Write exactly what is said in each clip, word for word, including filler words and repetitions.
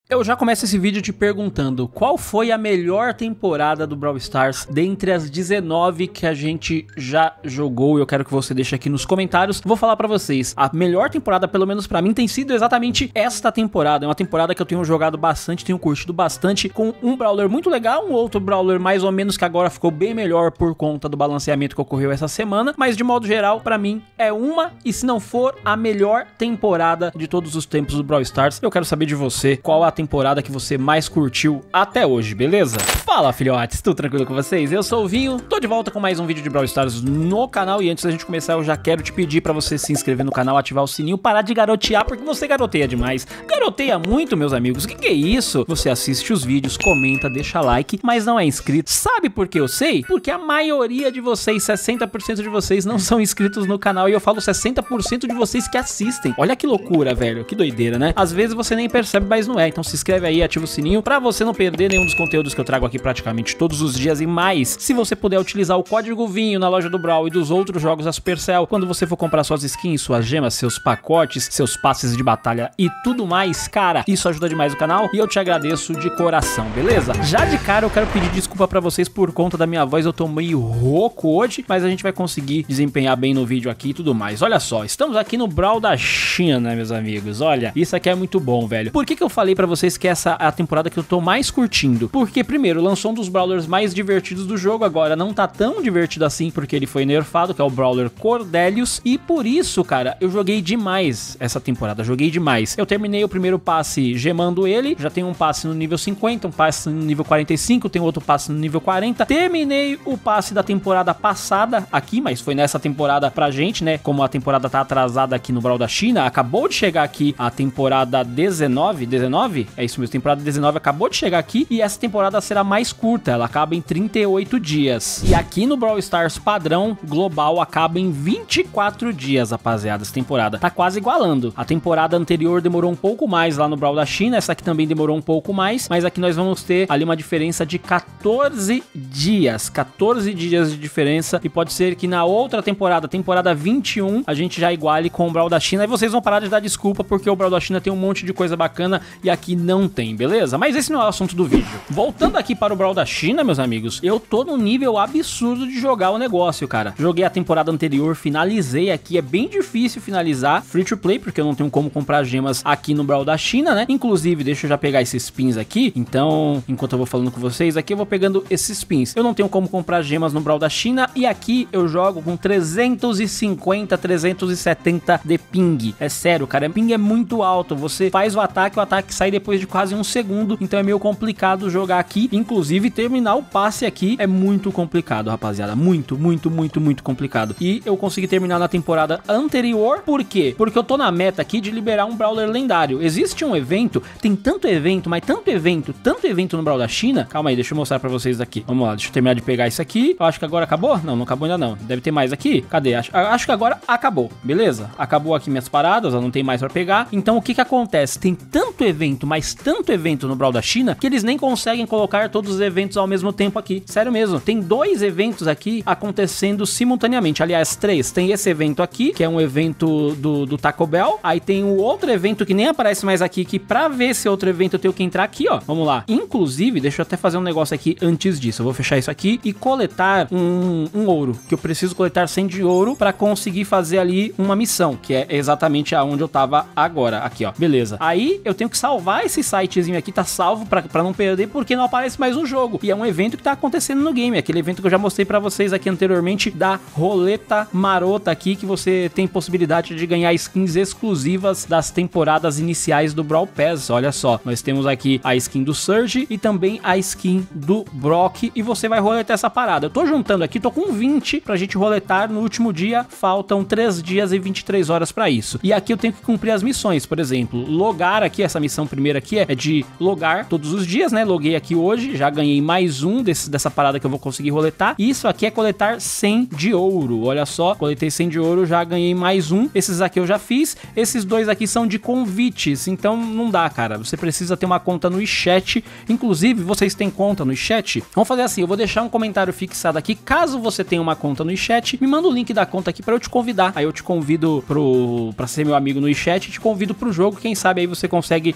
Eu já começo esse vídeo te perguntando qual foi a melhor temporada do Brawl Stars dentre as dezenove que a gente já jogou. Eu quero que você deixe aqui nos comentários. Vou falar pra vocês, a melhor temporada, pelo menos pra mim, tem sido exatamente esta temporada. É uma temporada que eu tenho jogado bastante, tenho curtido bastante, com um Brawler muito legal, um outro Brawler mais ou menos que agora ficou bem melhor por conta do balanceamento que ocorreu essa semana, mas de modo geral, pra mim, é uma, e se não for a melhor temporada de todos os tempos do Brawl Stars, eu quero saber de você, qual a temporada que você mais curtiu até hoje, beleza? Fala, filhotes, tudo tranquilo com vocês? Eu sou o Vinho, tô de volta com mais um vídeo de Brawl Stars no canal, e antes da gente começar eu já quero te pedir pra você se inscrever no canal, ativar o sininho, parar de garotear, porque você garoteia demais. Garoteia muito, meus amigos, o que que é isso? Você assiste os vídeos, comenta, deixa like, mas não é inscrito. Sabe por que eu sei? Porque a maioria de vocês, sessenta por cento de vocês não são inscritos no canal, e eu falo sessenta por cento de vocês que assistem. Olha que loucura, velho, que doideira, né? Às vezes você nem percebe, mas não é, então se inscreve aí, ativa o sininho pra você não perder nenhum dos conteúdos que eu trago aqui praticamente todos os dias. E mais, se você puder utilizar o código Vinho na loja do Brawl e dos outros jogos da Supercell, quando você for comprar suas skins, suas gemas, seus pacotes, seus passes de batalha e tudo mais, cara, isso ajuda demais o canal e eu te agradeço de coração, beleza? Já de cara eu quero pedir desculpa pra vocês por conta da minha voz, eu tô meio rouco hoje, mas a gente vai conseguir desempenhar bem no vídeo aqui e tudo mais. Olha só, estamos aqui no Brawl da China, meus amigos, olha, isso aqui é muito bom, velho. Por que que eu falei pra vocês que essa é a temporada que eu tô mais curtindo? Porque, primeiro, lançou um dos Brawlers mais divertidos do jogo, agora não tá tão divertido assim porque ele foi nerfado, que é o Brawler Cordelius, e por isso, cara, eu joguei demais essa temporada, joguei demais. Eu terminei o primeiro passe gemando ele, já tenho um passe no nível cinquenta, um passe no nível quarenta e cinco, tem outro passe no nível quarenta, terminei o passe da temporada passada aqui, mas foi nessa temporada pra gente, né, como a temporada tá atrasada aqui no Brawl da China, acabou de chegar aqui a temporada dezenove, dezenove? É isso mesmo, temporada dezenove acabou de chegar aqui, e essa temporada será mais curta, ela acaba em trinta e oito dias. E aqui no Brawl Stars padrão global acaba em vinte e quatro dias, rapaziada, essa temporada. Tá quase igualando. A temporada anterior demorou um pouco mais lá no Brawl da China, essa aqui também demorou um pouco mais, mas aqui nós vamos ter ali uma diferença de quatorze dias. quatorze dias de diferença, e pode ser que na outra temporada, temporada vinte e um, a gente já iguale com o Brawl da China, e vocês vão parar de dar desculpa porque o Brawl da China tem um monte de coisa bacana e aqui não tem, beleza? Mas esse não é o assunto do vídeo. Voltando aqui para o Brawl da China, meus amigos, eu tô num nível absurdo de jogar o negócio, cara. Joguei a temporada anterior, finalizei aqui, é bem difícil finalizar free to play, porque eu não tenho como comprar gemas aqui no Brawl da China, né? Inclusive, deixa eu já pegar esses pins aqui, então, enquanto eu vou falando com vocês, aqui eu vou pegando esses pins. Eu não tenho como comprar gemas no Brawl da China, e aqui eu jogo com trezentos e cinquenta, trezentos e setenta de ping. É sério, cara, o ping é muito alto, você faz o ataque, o ataque sai depois de quase um segundo, então é meio complicado jogar aqui, inclusive terminar o passe aqui é muito complicado, rapaziada, muito, muito, muito, muito complicado. E eu consegui terminar na temporada anterior, por quê? Porque eu tô na meta aqui de liberar um Brawler lendário. Existe um evento, tem tanto evento, mas tanto evento, tanto evento no Brawl da China. Calma aí, deixa eu mostrar pra vocês aqui. Vamos lá, deixa eu terminar de pegar isso aqui. Eu acho que agora acabou? Não, não acabou ainda não. Deve ter mais aqui. Cadê? Acho, acho que agora acabou, beleza? Acabou aqui minhas paradas, eu não tem mais pra pegar. Então o que que acontece? Tem tanto evento, mas tanto evento no Brawl da China, que eles nem conseguem colocar todos os eventos ao mesmo tempo aqui. Sério mesmo, tem dois eventos aqui acontecendo simultaneamente. Aliás, três. Tem esse evento aqui, que é um evento do, do Taco Bell. Aí tem o outro evento que nem aparece mais aqui, que pra ver esse outro evento eu tenho que entrar aqui, ó. Vamos lá. Inclusive, deixa eu até fazer um negócio aqui antes disso. Eu vou fechar isso aqui e coletar um, um ouro, que eu preciso coletar cem de ouro pra conseguir fazer ali uma missão, que é exatamente aonde eu tava agora. Aqui, ó. Beleza. Aí eu tenho que salvar esse sitezinho aqui, tá salvo pra, pra não perder, porque não aparece mais no jogo. E é um evento que tá acontecendo no game, aquele evento que eu já mostrei pra vocês aqui anteriormente, da roleta marota aqui, que você tem possibilidade de ganhar skins exclusivas das temporadas iniciais do Brawl Pass. Olha só, nós temos aqui a skin do Surge e também a skin do Brock, e você vai roletar essa parada. Eu tô juntando aqui, tô com vinte pra gente roletar no último dia, faltam três dias e vinte e três horas pra isso. E aqui eu tenho que cumprir as missões, por exemplo, logar aqui, essa missão primeira aqui é de logar todos os dias, né? Loguei aqui hoje, já ganhei mais um desse, dessa parada que eu vou conseguir roletar. Isso aqui é coletar cem de ouro, olha só, coletei cem de ouro, já ganhei mais um. Esses aqui eu já fiz, esses dois aqui são de convites, então não dá, cara, você precisa ter uma conta no WeChat. Inclusive, vocês têm conta no WeChat? Vamos fazer assim, eu vou deixar um comentário fixado aqui, caso você tenha uma conta no WeChat, me manda o link da conta aqui pra eu te convidar, aí eu te convido pro, pra ser meu amigo no WeChat, te convido pro jogo, quem sabe aí você consegue jogar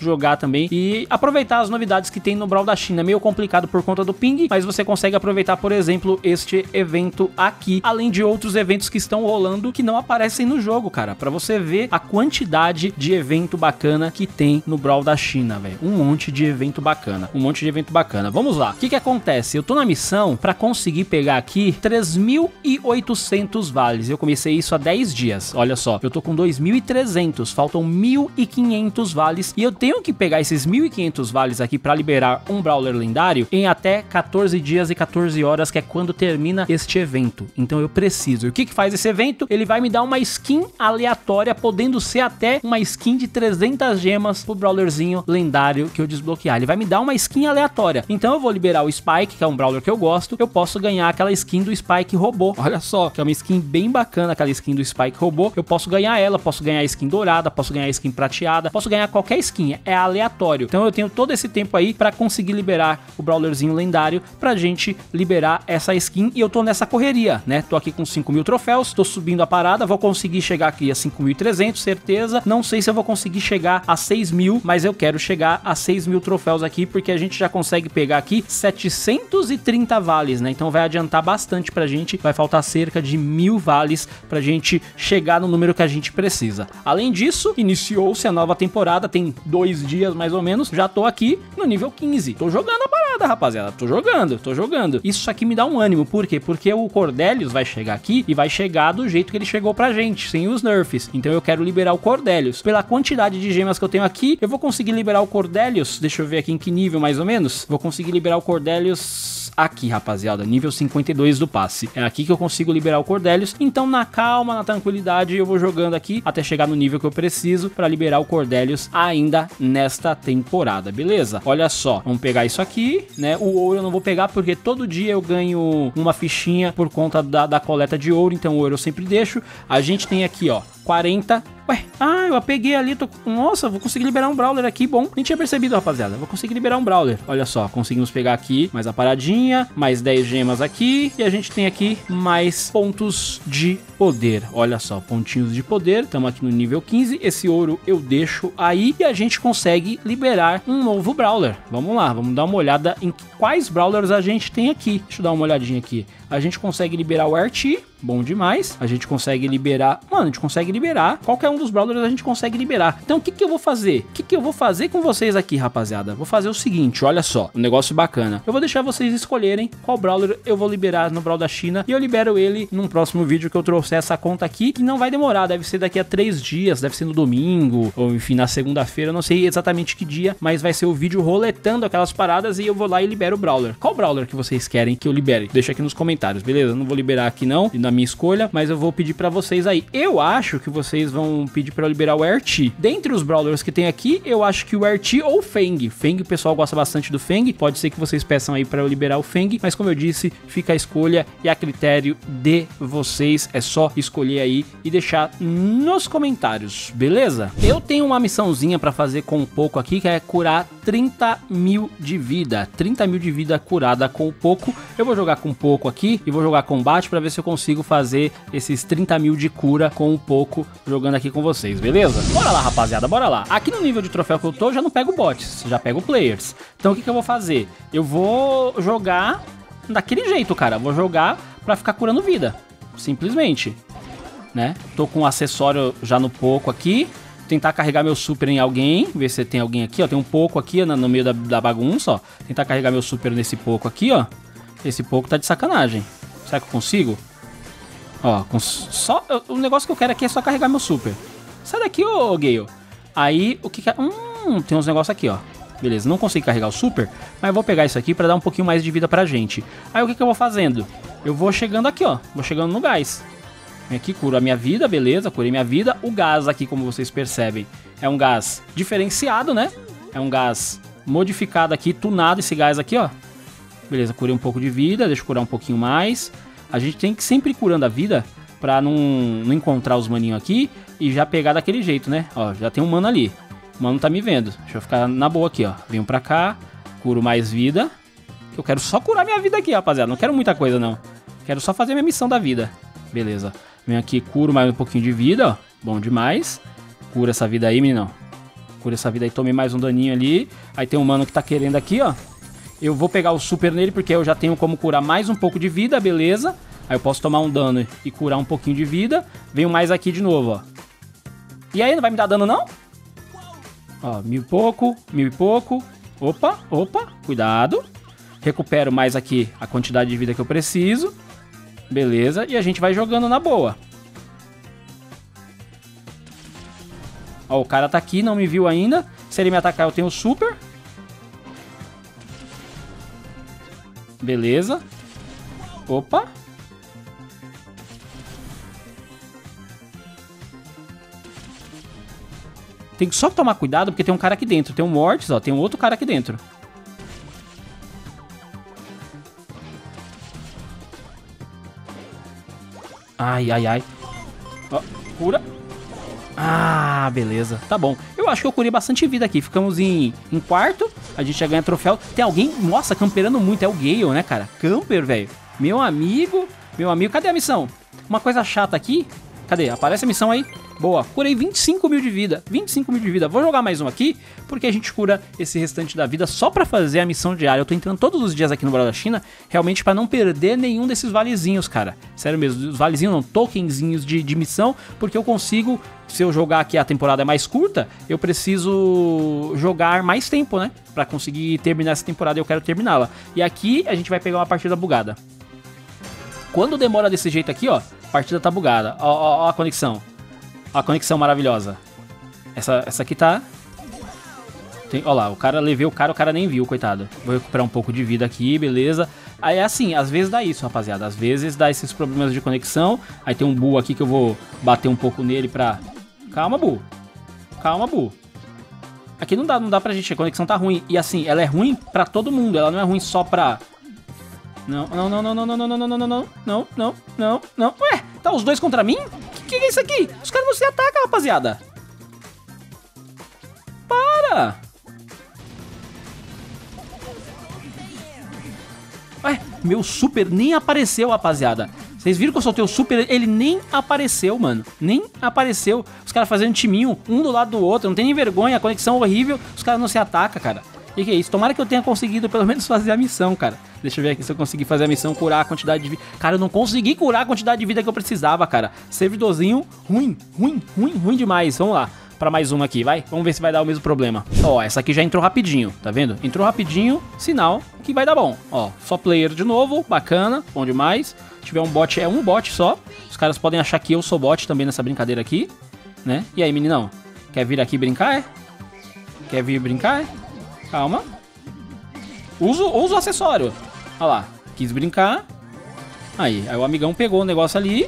também e aproveitar as novidades que tem no Brawl da China. É meio complicado por conta do ping, mas você consegue aproveitar, por exemplo, este evento aqui, além de outros eventos que estão rolando que não aparecem no jogo, cara, pra você ver a quantidade de evento bacana que tem no Brawl da China, velho. Um monte de evento bacana, um monte de evento bacana. Vamos lá, o que que acontece? Eu tô na missão pra conseguir pegar aqui três mil e oitocentos vales. Eu comecei isso há dez dias, olha só, eu tô com dois mil e trezentos, faltam mil e quinhentos vales e eu tenho que pegar esses mil e quinhentos vales aqui pra liberar um Brawler lendário em até quatorze dias e quatorze horas, que é quando termina este evento. Então eu preciso. E o que que faz esse evento? Ele vai me dar uma skin aleatória, podendo ser até uma skin de trezentas gemas pro Brawlerzinho lendário que eu desbloquear. Ele vai me dar uma skin aleatória. Então eu vou liberar o Spike, que é um Brawler que eu gosto. Eu posso ganhar aquela skin do Spike robô. Olha só, que é uma skin bem bacana, aquela skin do Spike robô. Eu posso ganhar ela, posso ganhar a skin dourada, posso ganhar a skin prateada, posso ganhar qualquer skin. É aleatório. Então eu tenho todo esse tempo aí pra conseguir liberar o Brawlerzinho lendário, pra gente liberar essa skin. E eu tô nessa correria, né? Tô aqui com cinco mil troféus, tô subindo a parada, vou conseguir chegar aqui a cinco mil e trezentos, certeza. Não sei se eu vou conseguir chegar a seis mil, mas eu quero chegar a seis mil troféus aqui, porque a gente já consegue pegar aqui setecentos e trinta vales, né? Então vai adiantar bastante pra gente, vai faltar cerca de mil vales pra gente chegar no número que a gente precisa. Além disso, iniciou-se a nova temporada, tem dois dias mais ou menos, já tô aqui no nível quinze. Tô jogando a parada, rapaziada, tô jogando, tô jogando. Isso aqui me dá um ânimo, por quê? Porque o Cordelius vai chegar aqui e vai chegar do jeito que ele chegou pra gente, sem os nerfs. Então eu quero liberar o Cordelius. Pela quantidade de gemas que eu tenho aqui, eu vou conseguir liberar o Cordelius. Deixa eu ver aqui em que nível mais ou menos. Vou conseguir liberar o Cordelius aqui, rapaziada, nível cinquenta e dois do passe. É aqui que eu consigo liberar o Cordelius. Então na calma, na tranquilidade, eu vou jogando aqui até chegar no nível que eu preciso pra liberar o Cordelius ainda nesta temporada, beleza? Olha só, vamos pegar isso aqui, né? O ouro eu não vou pegar porque todo dia eu ganho uma fichinha por conta da, da coleta de ouro, então o ouro eu sempre deixo. A gente tem aqui, ó, quarenta. Ué, ah, eu peguei ali, tô... Nossa, vou conseguir liberar um Brawler aqui, bom. Nem tinha percebido, rapaziada. Vou conseguir liberar um Brawler. Olha só, conseguimos pegar aqui mais a paradinha, mais dez gemas aqui. E a gente tem aqui mais pontos de poder. Olha só, pontinhos de poder. Estamos aqui no nível quinze. Esse ouro eu deixo aí. E a gente consegue liberar um novo Brawler. Vamos lá, vamos dar uma olhada em quais Brawlers a gente tem aqui. Deixa eu dar uma olhadinha aqui. A gente consegue liberar o Archie. Bom demais. A gente consegue liberar... Mano, a gente consegue liberar. Qualquer um dos Brawlers a gente consegue liberar. Então, o que que eu vou fazer? O que que eu vou fazer com vocês aqui, rapaziada? Vou fazer o seguinte, olha só. Um negócio bacana. Eu vou deixar vocês escolherem qual Brawler eu vou liberar no Brawl da China. E eu libero ele num próximo vídeo que eu trouxer essa conta aqui. Que não vai demorar. Deve ser daqui a três dias. Deve ser no domingo. Ou, enfim, na segunda-feira. Não sei exatamente que dia. Mas vai ser o vídeo roletando aquelas paradas. E eu vou lá e libero o Brawler. Qual Brawler que vocês querem que eu libere? Deixa aqui nos comentários, beleza? Eu não vou liberar aqui não. Na minha escolha, mas eu vou pedir pra vocês aí. Eu acho que vocês vão pedir pra eu liberar o Archie. Dentre os Brawlers que tem aqui, eu acho que o Archie ou o Feng. Feng, o pessoal gosta bastante do Feng. Pode ser que vocês peçam aí pra eu liberar o Feng, mas como eu disse, fica a escolha e a critério de vocês. É só escolher aí e deixar nos comentários, beleza? Eu tenho uma missãozinha pra fazer com o Poco aqui, que é curar trinta mil de vida. trinta mil de vida curada com o Poco. Eu vou jogar com o Poco aqui e vou jogar combate pra ver se eu consigo fazer esses trinta mil de cura com um pouco jogando aqui com vocês, beleza? Bora lá, rapaziada, bora lá. Aqui no nível de troféu que eu tô, eu já não pego bots, já pego players. Então o que que eu vou fazer? Eu vou jogar daquele jeito, cara. Vou jogar pra ficar curando vida, simplesmente, né? Tô com um acessório já no pouco aqui. Tentar carregar meu super em alguém, ver se tem alguém aqui, ó. Tem um pouco aqui no meio da, da bagunça, ó. Tentar carregar meu super nesse pouco aqui, ó. Esse pouco tá de sacanagem. Será que eu consigo? Ó, com só, o negócio que eu quero aqui é só carregar meu super. Sai daqui, ô Gale. Aí, o que que é? Hum, tem uns negócios aqui, ó. Beleza, não consigo carregar o super, mas eu vou pegar isso aqui pra dar um pouquinho mais de vida pra gente. Aí, o que que eu vou fazendo? Eu vou chegando aqui, ó. Vou chegando no gás. Vem aqui, curo a minha vida, beleza, curei minha vida. O gás aqui, como vocês percebem, é um gás diferenciado, né? É um gás modificado aqui, tunado esse gás aqui, ó. Beleza, curei um pouco de vida, deixa eu curar um pouquinho mais. A gente tem que sempre ir curando a vida pra não, não encontrar os maninhos aqui e já pegar daquele jeito, né? Ó, já tem um mano ali. O mano tá me vendo. Deixa eu ficar na boa aqui, ó. Venho pra cá, curo mais vida. Eu quero só curar minha vida aqui, rapaziada. Não quero muita coisa, não. Quero só fazer minha missão da vida. Beleza. Venho aqui, curo mais um pouquinho de vida, ó. Bom demais. Cura essa vida aí, meninão. cura essa vida aí. Tomei mais um daninho ali. Aí tem um mano que tá querendo aqui, ó. Eu vou pegar o super nele porque eu já tenho como curar mais um pouco de vida, beleza. Aí eu posso tomar um dano e curar um pouquinho de vida. Venho mais aqui de novo, ó. E aí, não vai me dar dano, não? Ó, mil e pouco, mil e pouco. Opa, opa, cuidado. Recupero mais aqui a quantidade de vida que eu preciso. Beleza, e a gente vai jogando na boa. Ó, o cara tá aqui, não me viu ainda. Se ele me atacar, eu tenho super. Beleza. Opa. Tem que só tomar cuidado porque tem um cara aqui dentro. Tem um Mortis, ó. Tem um outro cara aqui dentro. Ai, ai, ai. Ó, cura. Ah, beleza. Tá bom. Eu acho que eu curei bastante vida aqui. Ficamos em, em quarto. A gente já ganha troféu. Tem alguém, nossa, camperando muito. É o Gale, né, cara? Camper, velho. Meu amigo. Meu amigo. Cadê a missão? Uma coisa chata aqui. Cadê? Aparece a missão aí. Boa, curei vinte e cinco mil de vida, vinte e cinco mil de vida. Vou jogar mais um aqui, porque a gente cura esse restante da vida só pra fazer a missão diária. Eu tô entrando todos os dias aqui no Brawl da China, realmente pra não perder nenhum desses valezinhos, cara. Sério mesmo, os valezinhos não, tokenzinhos de, de missão, porque eu consigo, se eu jogar aqui a temporada é mais curta, eu preciso jogar mais tempo, né? Pra conseguir terminar essa temporada, eu quero terminá-la. E aqui a gente vai pegar uma partida bugada. Quando demora desse jeito aqui, ó, a partida tá bugada. Ó, ó, ó a conexão. Ó a conexão maravilhosa. Essa, essa aqui tá... Tem, ó lá, o cara levei o cara, o cara nem viu, coitado. Vou recuperar um pouco de vida aqui, beleza. Aí é assim, às vezes dá isso, rapaziada. Às vezes dá esses problemas de conexão. Aí tem um Bu aqui que eu vou bater um pouco nele pra... Calma, Bu. Calma, Bu. Aqui não dá, não dá pra gente, a conexão tá ruim. E assim, ela é ruim pra todo mundo. Ela não é ruim só pra... Não, não, não, não, não, não, não, não, não, não, não, não, não, não, não. Ué, tá os dois contra mim? Que que é isso aqui? Os caras não se atacam, rapaziada. Para! Ué, meu super nem apareceu, rapaziada. Vocês viram que eu soltei o super? Ele nem apareceu, mano. Nem apareceu. Os caras fazendo timinho, um do lado do outro. Não tem nem vergonha, a conexão horrível. Os caras não se atacam, cara. E que é isso? Tomara que eu tenha conseguido pelo menos fazer a missão, cara. Deixa eu ver aqui se eu conseguir fazer a missão, curar a quantidade de vida. Cara, eu não consegui curar a quantidade de vida que eu precisava, cara. Servidorzinho ruim, ruim, ruim, ruim demais. Vamos lá, pra mais uma aqui, vai. Vamos ver se vai dar o mesmo problema. Ó, essa aqui já entrou rapidinho, tá vendo? Entrou rapidinho, sinal que vai dar bom. Ó, só player de novo, bacana, bom demais. Se tiver um bot, é um bot só. Os caras podem achar que eu sou bot também nessa brincadeira aqui, né? E aí, meninão? Quer vir aqui brincar, é? Quer vir brincar, é? Calma. Usa, usa o acessório. Olha lá. Quis brincar. Aí, aí o amigão pegou o negócio ali.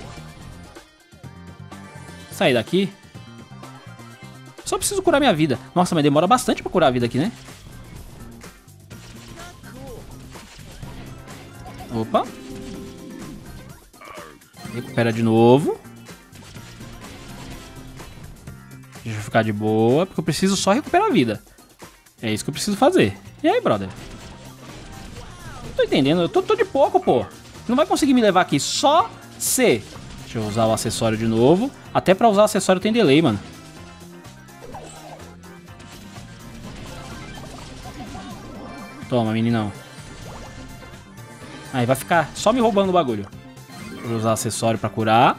Sair daqui. Só preciso curar minha vida. Nossa, mas demora bastante pra curar a vida aqui, né? Opa. Recupera de novo. Deixa eu ficar de boa, porque eu preciso só recuperar a vida. É isso que eu preciso fazer. E aí, brother? Não tô entendendo. Eu tô, tô de pouco, pô. Não vai conseguir me levar aqui. Só se... Deixa eu usar o acessório de novo. Até pra usar o acessório tem delay, mano. Toma, meninão. Aí vai ficar só me roubando o bagulho. Vou usar acessório pra curar.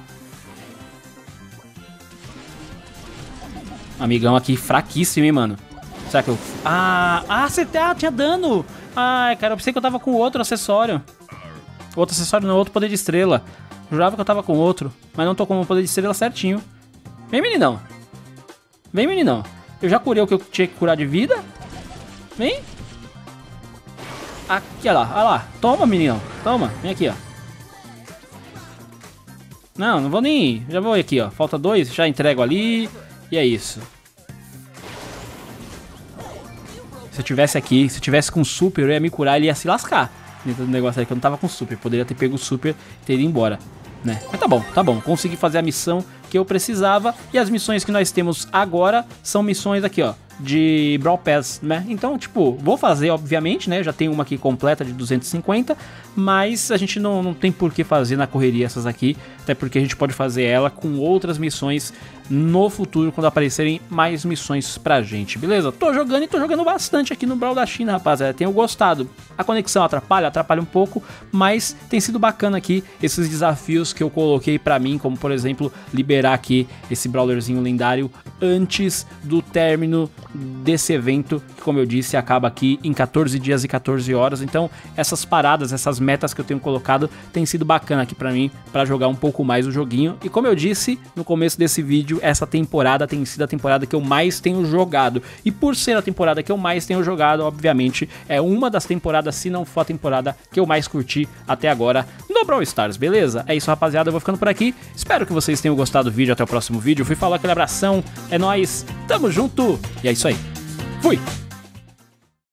Amigão aqui fraquíssimo, hein, mano. Será que eu... Ah, ah, você tá, tinha dano. Ai, cara, eu pensei que eu tava com outro acessório. Outro acessório não, outro poder de estrela. Jurava que eu tava com outro, mas não tô com o poder de estrela certinho. Vem, meninão. Vem, meninão. Eu já curei o que eu tinha que curar de vida. Vem. Aqui, olha lá, olha lá. Toma, meninão. Toma, vem aqui, ó. Não, não vou nem ir. Já vou aqui, ó. Falta dois, já entrego ali. E é isso. Se eu tivesse aqui, se eu tivesse com super, eu ia me curar, ele ia se lascar dentro do negócio aí, que eu não tava com super. Poderia ter pego o super e ter ido embora, né? Mas tá bom, tá bom. Consegui fazer a missão que eu precisava. E as missões que nós temos agora são missões aqui, ó. de Brawl Pass, né? Então, tipo, vou fazer, obviamente, né? Já tem uma aqui completa de duzentos e cinquenta, mas a gente não, não tem por que fazer na correria essas aqui, até porque a gente pode fazer ela com outras missões no futuro, quando aparecerem mais missões pra gente, beleza? Tô jogando e tô jogando bastante aqui no Brawl da China, rapaziada, tenho gostado. A conexão atrapalha, atrapalha um pouco, mas tem sido bacana aqui esses desafios que eu coloquei pra mim, como por exemplo, liberar aqui esse Brawlerzinho lendário antes do término desse evento, que como eu disse, acaba aqui em quatorze dias e quatorze horas. Então essas paradas, essas metas que eu tenho colocado, tem sido bacana aqui pra mim, pra jogar um pouco mais o joguinho. E como eu disse no começo desse vídeo, essa temporada tem sido a temporada que eu mais tenho jogado. E por ser a temporada que eu mais tenho jogado, obviamente, é uma das temporadas, se não for a temporada que eu mais curti até agora no Brawl Stars, beleza? É isso, rapaziada, eu vou ficando por aqui. Espero que vocês tenham gostado do vídeo. Até o próximo vídeo. Fui falar aquele abração. É nóis. Tamo junto. E é isso aí. Fui.